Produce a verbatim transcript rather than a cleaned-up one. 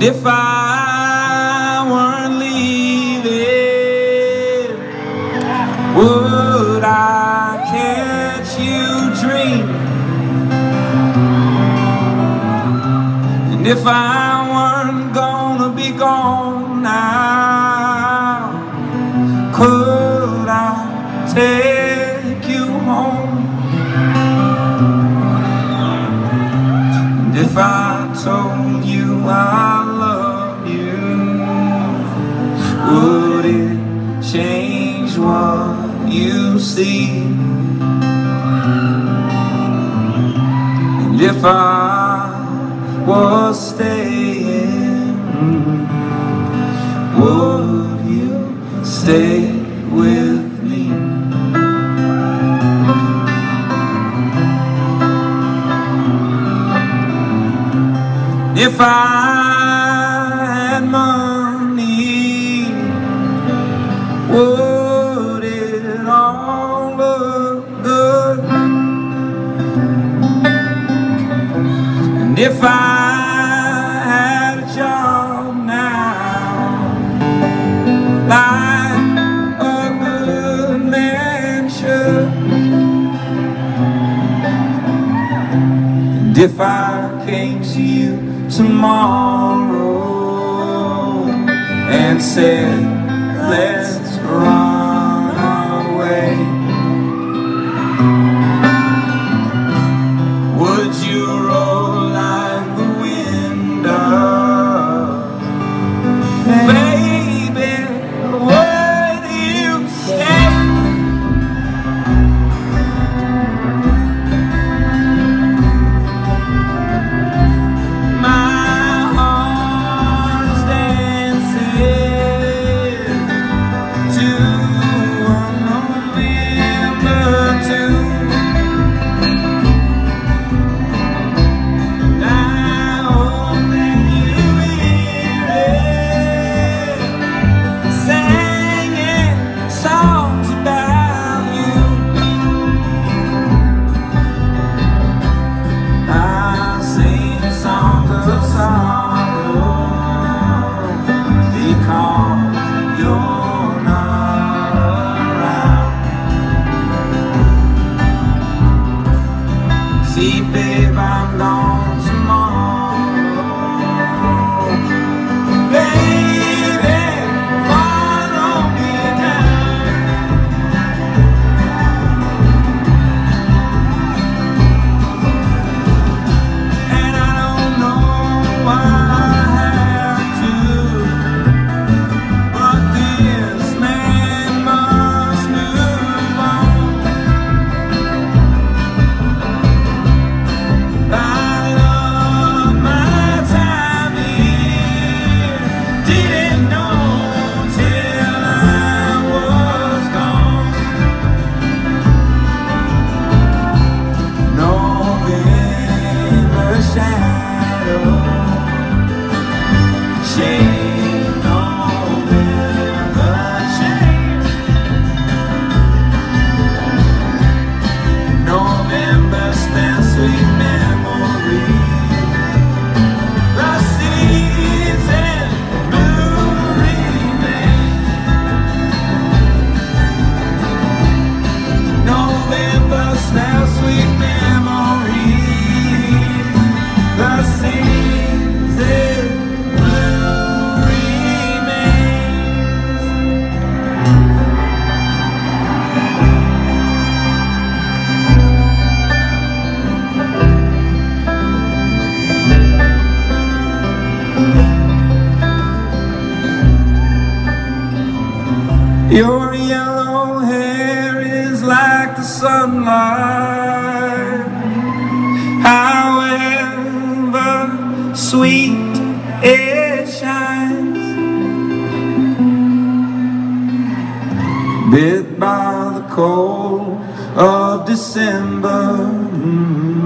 if I weren't leaving, would I catch you dreaming? And if I weren't gonna be gone now, could I take you home? And if I told you I love you, would it change what you see? And if I was staying, would you stay with me? If I had money, would it all look good? And if I had a job now, like a good man should, and if I came to you tomorrow and said, let's run away, would you roll like the window? Baby, would you stay? See, babe, I'm gone tomorrow. Baby, follow me down. And I don't know why I have to, but this man must move on. Your yellow hair is like the sunlight, however sweet it shines. Bit by the cold of December, mm-hmm.